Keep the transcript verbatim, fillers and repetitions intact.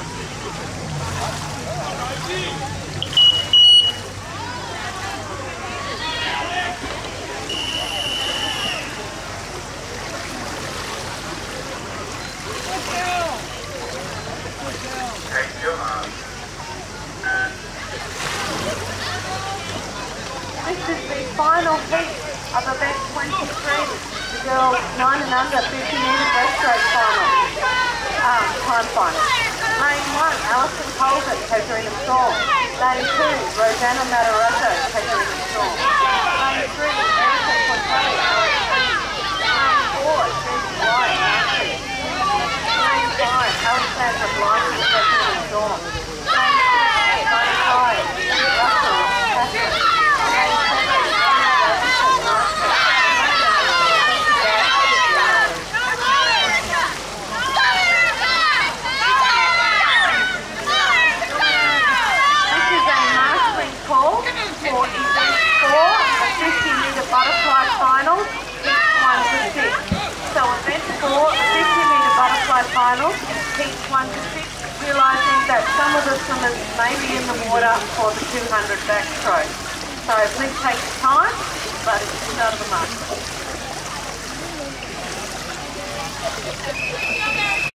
This is the final heat of event twenty-three, the girls nine and under fifty metre breaststroke final, um, time final. Lane one, Alison Colton, Katerina Storm. Lane two, Rosanna Matarazzo, Katerina Storm. Lane three, Erica Portelli, Alex Reed. Lane four, Susie White, Nancy. Lane five, Alexandra Blythe, Katerina Storm. Lane six, Lane five, Russell, Catherine. For event four, a fifty metre butterfly final, heats one to six. So event four, a fifty metre butterfly final, heats one to six, realising that some of the swimmers may be in the water for the two hundred backstroke. So please take your time, but it's out of the mark.